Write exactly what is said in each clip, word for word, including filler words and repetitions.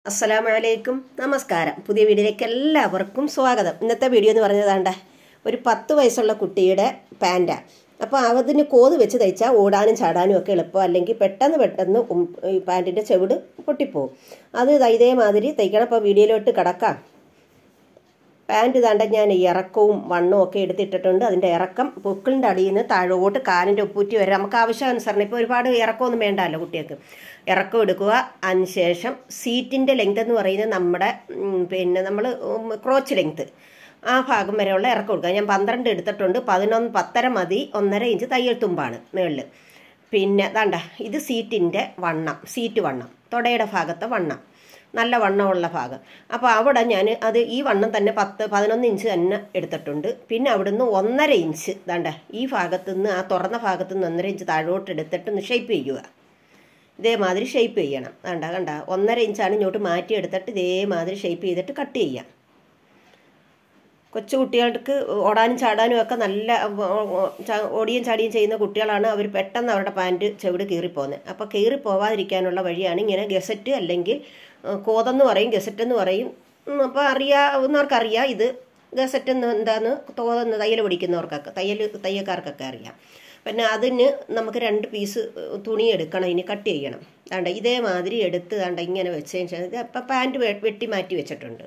അസ്സലാമലൈക്കും നമസ്കാരം. പുതിയ വീഡിയോയിലേക്ക് എല്ലാവർക്കും സ്വാഗതം. ഇന്നത്തെ വീഡിയോ എന്ന് പറഞ്ഞതാണ്ട ഒരു പത്ത് വയസ്സുള്ള കുട്ടിയുടെ പാൻറ്റാണ്. അപ്പോൾ അതിന് കോത് വെച്ച് തയ്ച്ചാൽ ഓടാനും ചാടാനും ഒക്കെ എളുപ്പം, അല്ലെങ്കിൽ പെട്ടെന്ന് പെട്ടെന്ന് ഈ പാൻറ്റിൻ്റെ ചെവിട് പൊട്ടിപ്പോവും. അത് ഇതേമാതിരി തയ്ക്കണം. അപ്പോൾ വീഡിയോയിലോട്ട് കിടക്കാം. പാൻറ്റ് താണ്ട ഞാൻ ഇറക്കവും വണ്ണവും ഒക്കെ എടുത്തിട്ടിട്ടുണ്ട്. അതിൻ്റെ ഇറക്കം പൊക്കിളിൻ്റെ അടിയിൽ നിന്ന് താഴോട്ട് കാലിൻ്റെ ഉപ്പൂറ്റി വരെ നമുക്ക് ആവശ്യാനുസരണം. ഇപ്പോൾ ഒരുപാട് ഇറക്കമൊന്നും വേണ്ടല്ലോ കുട്ടികൾക്ക്. ഇറക്കം എടുക്കുക. അതിനുശേഷം സീറ്റിൻ്റെ ലെങ്ത് എന്ന് പറയുന്നത് നമ്മുടെ പിന്നെ നമ്മൾ ക്രോച്ച് ലെങ്ത് ആ ഭാഗം വരെയുള്ള ഇറക്കം എടുക്കുക. ഞാൻ പന്ത്രണ്ട് എടുത്തിട്ടുണ്ട്. പതിനൊന്ന് പത്തര മതി. ഒന്നര ഇഞ്ച് തയ്യൽ തുമ്പാണ് മുകളിൽ. പിന്നെ ദാണ്ട ഇത് സീറ്റിൻ്റെ വണ്ണം, സീറ്റ് വണ്ണം, തുടയുടെ ഭാഗത്തെ വണ്ണം, നല്ല വണ്ണമുള്ള ഭാഗം. അപ്പോൾ അവിടെ ഞാൻ അത് ഈ വണ്ണം തന്നെ പത്ത് പതിനൊന്ന് ഇഞ്ച് തന്നെ എടുത്തിട്ടുണ്ട്. പിന്നെ അവിടുന്ന് ഒന്നര ഇഞ്ച് ദാണ്ട ഈ ഭാഗത്തുനിന്ന് ആ തുറന്ന ഭാഗത്തുനിന്ന് ഒന്നര ഇഞ്ച് താഴോട്ട് എടുത്തിട്ട് ഷേപ്പ് ചെയ്യുക. ഇതേമാതിരി ഷേപ്പ് ചെയ്യണം. കണ്ട കണ്ട ഒന്നര ഇഞ്ചാണ് ഇങ്ങോട്ട് മാറ്റി എടുത്തിട്ട് ഇതേമാതിരി ഷേപ്പ് ചെയ്തിട്ട് കട്ട് ചെയ്യാം. കൊച്ചു കുട്ടികൾക്ക് ഓടാനും ചാടാനും ഒക്കെ നല്ല ഓടിയും ചാടിയും ചെയ്യുന്ന കുട്ടികളാണ്. അവർ പെട്ടെന്ന് അവരുടെ പാൻറ്റ് ചെവിട് കീറിപ്പോകുന്നത്. അപ്പോൾ കീറി പോവാതിരിക്കാനുള്ള വഴിയാണ് ഇങ്ങനെ ഗസറ്റ്, അല്ലെങ്കിൽ കോതെന്ന് പറയും, ഗസറ്റ് എന്ന് പറയും. അപ്പോൾ അറിയാവുന്നവർക്കറിയാം ഇത് ഗസറ്റ് എന്ന് എന്താന്ന്, തോതെന്ന് തയ്യൽ പഠിക്കുന്നവർക്കൊക്കെ തയ്യൽ തയ്യൽക്കാർക്കൊക്കെ അറിയാം. പിന്നെ അതിന് നമുക്ക് രണ്ട് പീസ് തുണി എടുക്കണം. ഇനി കട്ട് ചെയ്യണം. വേണ്ട ഇതേമാതിരി എടുത്ത് വേണ്ട ഇങ്ങനെ വെച്ചതിന് ശേഷം ഇപ്പം പാൻറ്റ് വെട്ടി മാറ്റി വെച്ചിട്ടുണ്ട്.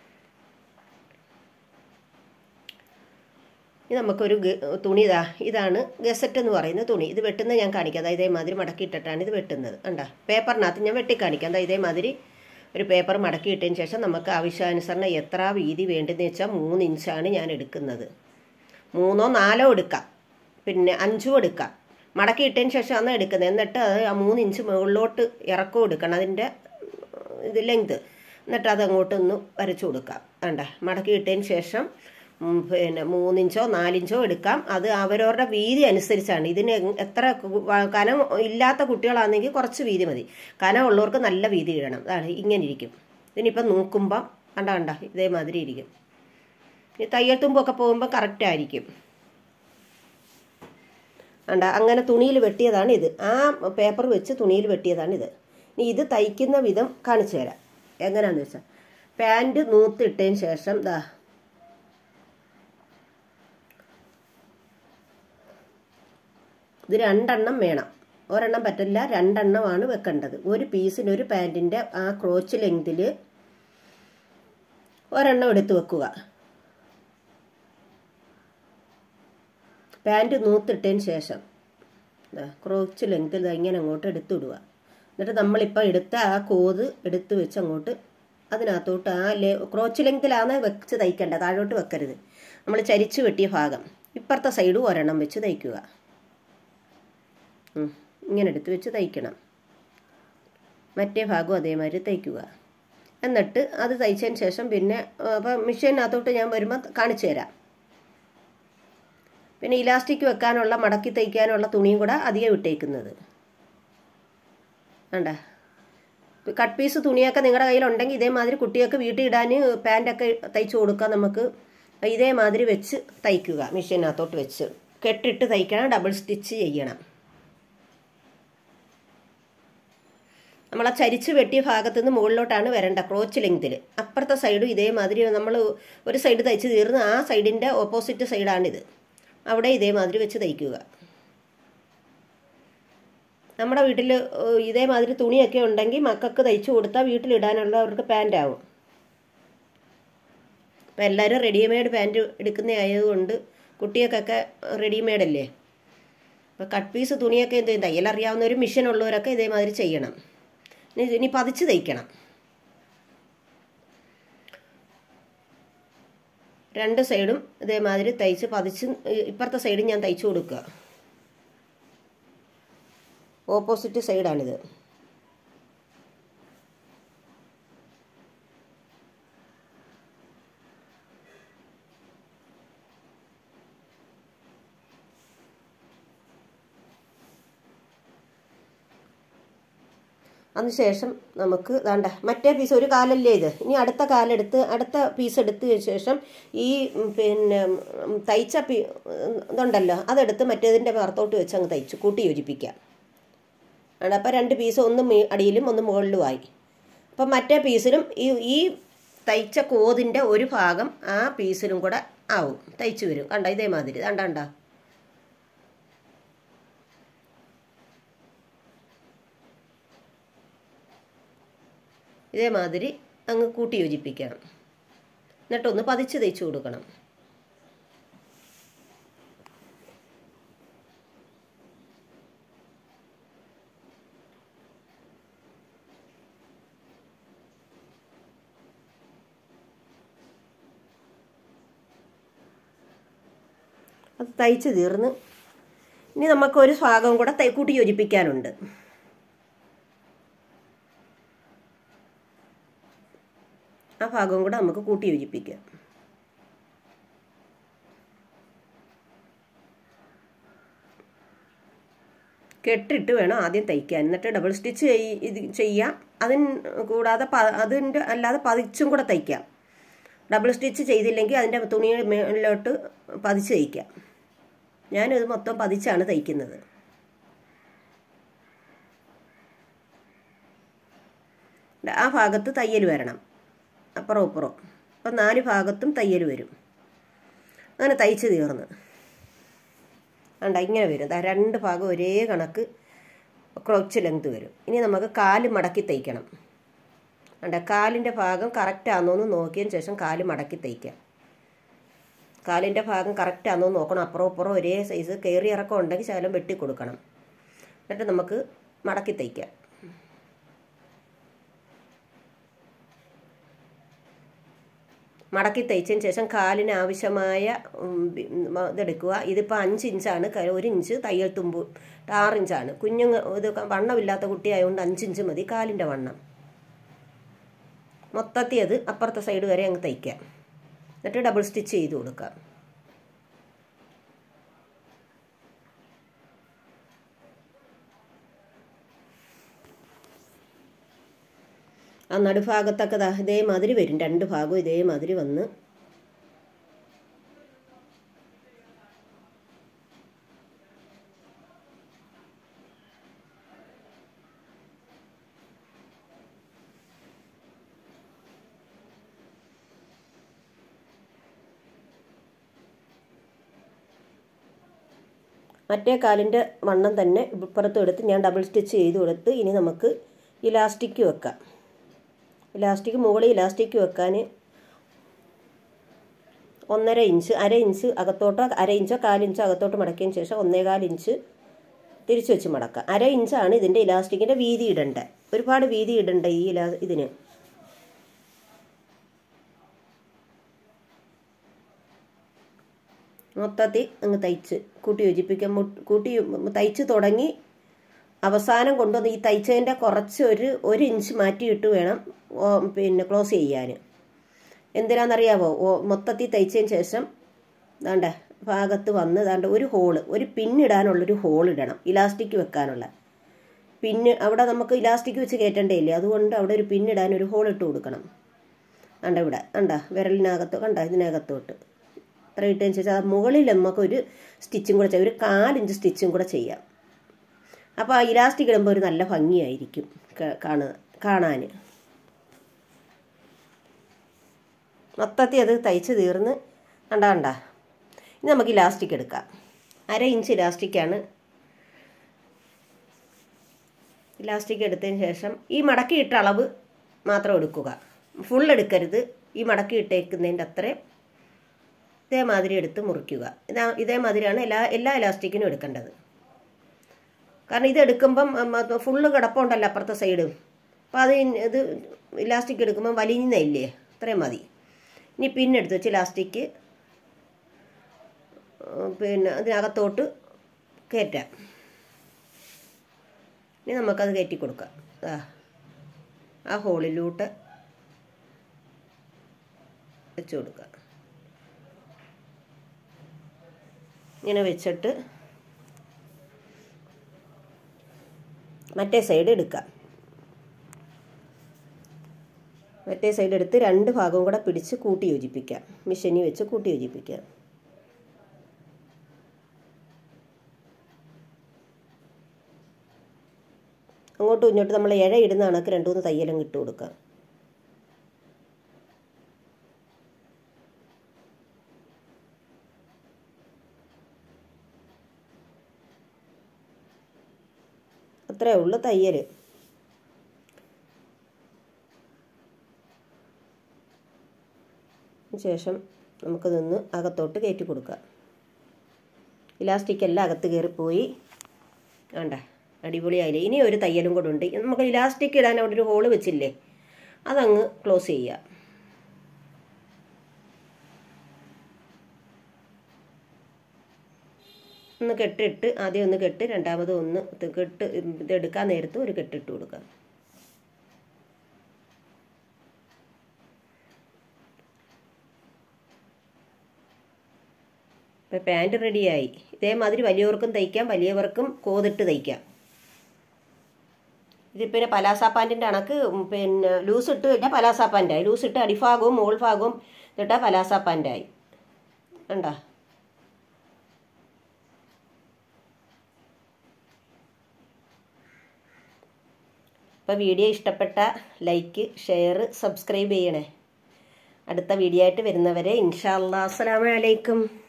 ഇത് നമുക്കൊരു തുണി ഇതാ ഇതാണ് ഗസറ്റ് എന്ന് പറയുന്ന തുണി. ഇത് വെട്ടുന്നത് ഞാൻ കാണിക്കാം. അതായത് ഇതേമാതിരി മടക്കിയിട്ടിട്ടാണ് ഇത് വെട്ടുന്നത്. കണ്ട പേപ്പറിനകത്ത് ഞാൻ വെട്ടി കാണിക്കാം. അതായത് ഇതേമാതിരി ഒരു പേപ്പർ മടക്കിയിട്ടതിന് ശേഷം നമുക്ക് ആവശ്യാനുസരണം എത്ര വീതി വേണ്ടതെന്ന് വെച്ചാൽ മൂന്ന് ഇഞ്ചാണ് ഞാൻ എടുക്കുന്നത്. മൂന്നോ നാലോ എടുക്കാം, പിന്നെ അഞ്ചും എടുക്കാം. മടക്കിയിട്ടതിന് ശേഷമാണ് എടുക്കുന്നത്. എന്നിട്ട് അത് ആ മൂന്ന് ഇഞ്ച് മുകളിലോട്ട് ഇറക്കവും എടുക്കണം, അതിൻ്റെ ഇത് ലെങ്ത്. എന്നിട്ട് അത് അങ്ങോട്ടൊന്ന് വരച്ചു കൊടുക്കാം. വേണ്ട മടക്കിയിട്ടതിന് ശേഷം പിന്നെ മൂന്നിഞ്ചോ നാലിഞ്ചോ എടുക്കാം. അത് അവരവരുടെ വീതി അനുസരിച്ചാണ്. ഇതിന് എത്ര കനം ഇല്ലാത്ത കുട്ടികളാണെങ്കിൽ കുറച്ച് വീതി മതി. കനം ഉള്ളവർക്ക് നല്ല വീതി ഇടണം. അതാണ് ഇങ്ങനെ ഇരിക്കും. ഇതിനിപ്പം നോക്കുമ്പം കണ്ട കണ്ട ഇതേമാതിരി ഇരിക്കും. ഈ തയ്യൽ തുമ്പൊക്കെ പോകുമ്പോൾ കറക്റ്റായിരിക്കും. കണ്ട അങ്ങനെ തുണിയിൽ വെട്ടിയതാണ് ഇത്. ആ പേപ്പർ വെച്ച് തുണിയിൽ വെട്ടിയതാണിത്. ഇനി ഇത് തയ്ക്കുന്ന വിധം കാണിച്ചു തരാം. എങ്ങനെയാണെന്ന് വെച്ചാൽ പാൻറ്റ് നൂത്തിട്ടതിന് ശേഷം ദാ ഇത് രണ്ടെണ്ണം വേണം. ഒരെണ്ണം പറ്റില്ല, രണ്ടെണ്ണമാണ് വെക്കേണ്ടത്. ഒരു പീസിന് ഒരു പാൻറ്റിൻ്റെ ആ ക്രോച്ച് ലെങ്തിൽ ഒരെണ്ണം എടുത്ത് വെക്കുക. പാൻറ്റ് നൂത്തിട്ടതിന് ശേഷം ക്രോച്ച് ലെങ്തിൽ ഇങ്ങനെ അങ്ങോട്ട് എടുത്തിടുക. എന്നിട്ട് നമ്മളിപ്പോൾ എടുത്ത ആ കോത് എടുത്ത് വെച്ച് അങ്ങോട്ട് അതിനകത്തോട്ട് ആ ലെ ക്രോച്ച് ലെങ്തിലാണ് വെച്ച് തയ്ക്കേണ്ടത്. താഴോട്ട് വെക്കരുത്. നമ്മൾ ചരിച്ച് വെട്ടിയ ഭാഗം ഇപ്പുറത്തെ സൈഡും ഒരെണ്ണം വെച്ച് തയ്ക്കുക. ഇങ്ങനെ എടുത്ത് വെച്ച് തയ്ക്കണം. മറ്റേ ഭാഗവും അതേമാതിരി തയ്ക്കുക. എന്നിട്ട് അത് തയ്ച്ചതിന് ശേഷം പിന്നെ അപ്പം മെഷീനകത്തോട്ട് ഞാൻ വരുമ്പോൾ കാണിച്ചു തരാം. പിന്നെ ഇലാസ്റ്റിക് വെക്കാനുള്ള മടക്കി തയ്ക്കാനുള്ള തുണിയും കൂടെ അധികം ഇട്ടേക്കുന്നത്. വേണ്ട കട്ട് പീസ് തുണിയൊക്കെ നിങ്ങളുടെ കയ്യിലുണ്ടെങ്കിൽ ഇതേമാതിരി കുട്ടികൾക്ക് വീട്ടിൽ ഇടാൻ പാൻറ്റൊക്കെ തയ്ച്ചു കൊടുക്കാം. നമുക്ക് ഇതേമാതിരി വെച്ച് തയ്ക്കുക. മെഷീനകത്തോട്ട് വെച്ച് കെട്ടിട്ട് തയ്ക്കണം. ഡബിൾ സ്റ്റിച്ച് ചെയ്യണം. നമ്മളാ ചരിച്ച് വെട്ടിയ ഭാഗത്തു നിന്ന് മുകളിലോട്ടാണ് വരേണ്ട ക്രോച്ച് ലെങ്തിൽ. അപ്പുറത്തെ സൈഡും ഇതേമാതിരി നമ്മൾ ഒരു സൈഡ് തയ്ച്ച് തീർന്ന് ആ സൈഡിൻ്റെ ഓപ്പോസിറ്റ് സൈഡാണിത്. അവിടെ ഇതേമാതിരി വെച്ച് തയ്ക്കുക. നമ്മുടെ വീട്ടിൽ ഇതേമാതിരി തുണിയൊക്കെ ഉണ്ടെങ്കിൽ മക്കൾക്ക് തയ്ച്ചു കൊടുത്താൽ വീട്ടിലിടാനുള്ളവർക്ക് പാൻ്റ് ആവും. അപ്പം എല്ലാവരും റെഡിമെയ്ഡ് പാൻറ്റ് എടുക്കുന്ന ആയതുകൊണ്ട് കുട്ടികൾക്കൊക്കെ റെഡിമെയ്ഡല്ലേ. അപ്പോൾ കട്ട് പീസ് തുണിയൊക്കെ എന്ത് ചെയ്യും, തയ്യലറിയാവുന്നവരും മെഷീൻ ഉള്ളവരൊക്കെ ഇതേമാതിരി ചെയ്യണം. ഇനി പതിച്ച് തയ്ക്കണം. രണ്ട് സൈഡും ഇതേമാതിരി തയ്ച്ച് പതിച്ച് ഇപ്പുറത്തെ സൈഡും ഞാൻ തയ്ച്ചു കൊടുക്കുക. ഓപ്പോസിറ്റ് സൈഡാണിത്. അതിനുശേഷം നമുക്ക് വേണ്ട മറ്റേ പീസ് ഒരു കാലല്ലേ ഇത്. ഇനി അടുത്ത കാലെടുത്ത് അടുത്ത പീസ് എടുത്തതിന് ശേഷം ഈ പിന്നെ തയ്ച്ച പീ ഇതുണ്ടല്ലോ അതെടുത്ത് മറ്റേതിൻ്റെ പുറത്തോട്ട് വെച്ച് അങ്ങ് തയ്ച്ച് കൂട്ടി യോജിപ്പിക്കാം. അപ്പോൾ രണ്ട് പീസ് ഒന്ന് അടിയിലും ഒന്ന് മുകളിലുമായി. അപ്പം മറ്റേ പീസിലും ഈ ഈ തയ്ച്ച കോതിൻ്റെ ഒരു ഭാഗം ആ പീസിലും കൂടെ ആവും, തയ്ച്ചു വരും. കണ്ട ഇതേമാതിരി കണ്ട കണ്ട ഇതേമാതിരി അങ്ങ് കൂട്ടി യോജിപ്പിക്കണം. എന്നിട്ടൊന്ന് പതിച്ച് തയ്ച്ചു കൊടുക്കണം. അത് തയ്ച്ച് തീർന്ന് ഇനി നമുക്കൊരു ഭാഗം കൂടെ തൈ കൂട്ടി യോജിപ്പിക്കാനുണ്ട്. ആ ഭാഗവും കൂടെ നമുക്ക് കൂട്ടി യോജിപ്പിക്കാം. കെട്ടിട്ട് വേണം ആദ്യം തയ്ക്കാൻ, എന്നിട്ട് ഡബിൾ സ്റ്റിച്ച് ഇത് ചെയ്യാം. അതിന് കൂടാതെ അതിൻ്റെ അല്ലാതെ പതിച്ചും കൂടെ തയ്ക്കാം. ഡബിൾ സ്റ്റിച്ച് ചെയ്തില്ലെങ്കിൽ അതിൻ്റെ തുണിയുടെ മേളിലോട്ട് പതിച്ച് തയ്ക്കാം. ഞാനിത് മൊത്തം പതിച്ചാണ് തയ്ക്കുന്നത്. ആ ഭാഗത്ത് തയ്യൽ വരണം, അപ്പുറം ഇപ്പുറം. അപ്പം നാല് ഭാഗത്തും തയ്യൽ വരും. അങ്ങനെ തയ്ച്ച് തീർന്ന് കണ്ട ഇങ്ങനെ വരും. രണ്ട് ഭാഗം ഒരേ കണക്ക് ക്രോച്ച് ലെങ്ത് വരും. ഇനി നമുക്ക് കാല് മടക്കി തയ്ക്കണം. കണ്ട കാലിൻ്റെ ഭാഗം കറക്റ്റ് ആണോന്ന് നോക്കിയതിന് ശേഷം കാല് മടക്കി തയ്ക്കാം. കാലിൻ്റെ ഭാഗം കറക്റ്റ് ആണോ നോക്കണം. അപ്പുറം ഇപ്പുറം ഒരേ സൈസ് കയറി ഇറക്കം ഉണ്ടെങ്കിൽ ശകലം വെട്ടി കൊടുക്കണം. എന്നിട്ട് നമുക്ക് മടക്കി തയ്ക്കാം. മടക്കി തയ്ച്ചതിന് ശേഷം കാലിന് ആവശ്യമായ ഇതെടുക്കുക. ഇതിപ്പോൾ അഞ്ച് ഇഞ്ചാണ്, ഒരു ഇഞ്ച് തയ്യൽ തുമ്പ് ആറ് ഇഞ്ചാണ്. കുഞ്ഞുങ്ങൾ ഇത് വണ്ണമില്ലാത്ത കുട്ടിയായതുകൊണ്ട് അഞ്ചിഞ്ച് മതി കാലിൻ്റെ വണ്ണം. മൊത്തത്തിൽ അത് അപ്പുറത്തെ സൈഡ് വരെ അങ്ങ് തയ്ക്കാം. എന്നിട്ട് ഡബിൾ സ്റ്റിച്ച് ചെയ്ത് കൊടുക്കാം. ആ നടുഭാഗത്തൊക്കെ ഇതേമാതിരി വരും. രണ്ട് ഭാഗവും ഇതേമാതിരി വന്ന് മറ്റേ കാലിൻ്റെ വണ്ണം തന്നെ ഇപ്പുറത്തും എടുത്ത് ഞാൻ ഡബിൾ സ്റ്റിച്ച് ചെയ്ത് കൊടുത്ത് ഇനി നമുക്ക് ഇലാസ്റ്റിക് വെക്കാം. ഇലാസ്റ്റിക് മുകളിൽ ഇലാസ്റ്റിക് വെക്കാൻ ഒന്നര ഇഞ്ച് അര ഇഞ്ച് അകത്തോട്ട് അര ഇഞ്ചോ കാലിഞ്ചോ അകത്തോട്ട് മടക്കിയതിന് ശേഷം ഒന്നേകാൽ ഇഞ്ച് തിരിച്ചു വെച്ച് മടക്കാം. അര ഇഞ്ചാണ് ഇതിൻ്റെ ഇലാസ്റ്റിക്കിൻ്റെ വീതി ഇടേണ്ടത്. ഒരുപാട് വീതി ഇടണ്ട ഈ ഇലാ ഇതിന്. മൊത്തത്തിൽ അങ്ങ് തയ്ച്ച് കൂട്ടി യോജിപ്പിക്കാൻ കൂട്ടി തയ്ച്ച് തുടങ്ങി അവസാനം കൊണ്ടുവന്ന് ഈ തയ്ച്ചതിൻ്റെ കുറച്ച് ഒരു ഒരു ഇഞ്ച് മാറ്റിയിട്ട് വേണം പിന്നെ ക്ലോസ് ചെയ്യാൻ. എന്തിനാണെന്നറിയാവോ? മൊത്തത്തിൽ തയ്ച്ചതിന് ശേഷം ദാണ്ട ഭാഗത്ത് വന്ന് ദാണ്ട ഒരു ഹോള്, ഒരു പിന്നിടാനുള്ളൊരു ഹോൾ ഇടണം. ഇലാസ്റ്റിക് വെക്കാനുള്ള പിന്ന് അവിടെ നമുക്ക് ഇലാസ്റ്റിക് വെച്ച് കയറ്റണ്ടേ ഇല്ലേ, അതുകൊണ്ട് അവിടെ ഒരു പിന്നിടാൻ ഒരു ഹോൾ ഇട്ട് കൊടുക്കണം. കണ്ട ഇവിടെ കണ്ട വിരലിനകത്തോ കണ്ട ഇതിനകത്തോട്ട് അത്ര ഇട്ടതിന് ശേഷം മുകളിൽ നമുക്കൊരു സ്റ്റിച്ചും കൂടെ ചെയ്യാം. ഒരു കാലിഞ്ച് സ്റ്റിച്ചും കൂടെ ചെയ്യാം. അപ്പോൾ ആ ഇലാസ്റ്റിക് ഇടുമ്പോൾ ഒരു നല്ല ഭംഗിയായിരിക്കും കാണുക കാണാൻ. മൊത്തത്തിൽ അത് തയ്ച്ച് തീർന്ന് കണ്ട കണ്ട ഇനി നമുക്ക് ഇലാസ്റ്റിക് എടുക്കാം. അര ഇഞ്ച് ഇലാസ്റ്റിക്കാണ്. ഇലാസ്റ്റിക് എടുത്തതിന് ശേഷം ഈ മടക്കിയിട്ട അളവ് മാത്രം എടുക്കുക, ഫുൾ എടുക്കരുത്. ഈ മടക്കി ഇട്ടേക്കുന്നതിൻ്റെ അത്രയും ഇതേമാതിരി എടുത്ത് മുറിക്കുക. ഇതാ ഇതേമാതിരിയാണ് എല്ലാ എല്ലാ ഇലാസ്റ്റിക്കിനും എടുക്കേണ്ടത്. കാരണം ഇത് എടുക്കുമ്പം ഫുള്ള് കിടപ്പുണ്ടല്ലോ അപ്പുറത്തെ സൈഡ്. അപ്പോൾ അത് ഇത് ഇലാസ്റ്റിക് എടുക്കുമ്പം വലിയുന്നില്ലേ, അത്രയും മതി. ഇനി പിന്നെടുത്ത് വെച്ച് ഇലാസ്റ്റിക് പിന്നെ അതിനകത്തോട്ട് കയറ്റാം. ഇനി നമുക്കത് കയറ്റി കൊടുക്കാം. ആ ഹോളിലോട്ട് വെച്ച് കൊടുക്കുക. ഇങ്ങനെ വെച്ചിട്ട് മറ്റേ സൈഡ് എടുക്കാം. മറ്റേ സൈഡ് എടുത്ത് രണ്ട് ഭാഗവും കൂടെ പിടിച്ച് കൂട്ടി യോജിപ്പിക്കാം. മിഷനി വെച്ച് കൂട്ടി യോജിപ്പിക്കാം. അങ്ങോട്ടും ഇങ്ങോട്ടും നമ്മൾ ഇഴ ഇടുന്ന കണക്ക് രണ്ടു മൂന്ന് തയ്യലും ഇട്ട് കൊടുക്കാം. അത്രേ ഉള്ളൂ തയ്യൽ. ശേഷം നമുക്കിതൊന്ന് അകത്തോട്ട് കയറ്റി കൊടുക്കാം. ഇലാസ്റ്റിക് എല്ലാം അകത്ത് കയറിപ്പോയി. വേണ്ട, അടിപൊളിയായില്ലേ. ഇനി ഒരു തയ്യലും കൂടെ ഉണ്ട്. നമുക്ക് ഇലാസ്റ്റിക് ഇടാൻ അവിടെ ഒരു ഹോള് വെച്ചില്ലേ, അതങ്ങ് ക്ലോസ് ചെയ്യുക. ഒന്ന് കെട്ടിട്ട് ആദ്യം ഒന്ന് കെട്ട്, രണ്ടാമത് ഒന്ന് കെട്ട് ഇതെടുക്കാൻ നേരത്ത് ഒരു കെട്ടിട്ട് കൊടുക്കാം. ഇപ്പം പാൻറ്റ് റെഡിയായി. ഇതേമാതിരി വലിയവർക്കും തയ്ക്കാം, വലിയവർക്കും കോതിട്ട് തയ്ക്കാം. ഇത് പിന്നെ പലാസ പാൻറ്റിൻ്റെ കണക്ക് പിന്നെ ലൂസ് ഇട്ട് കഴിഞ്ഞാൽ പലാസ പാൻറ്റായി. ലൂസ് ഇട്ട് അടിഭാഗവും മോൾ ഭാഗവും ഇതിട്ടാൽ പലാസ പാൻറ്റായി. കണ്ടോ? അപ്പോൾ വീഡിയോ ഇഷ്ടപ്പെട്ട ലൈക്ക്, ഷെയർ, സബ്സ്ക്രൈബ് ചെയ്യണേ. അടുത്ത വീഡിയോ ആയിട്ട് വരുന്നവരെ ഇൻഷാ അല്ലാഹ് അസ്സലാമു അലൈക്കും.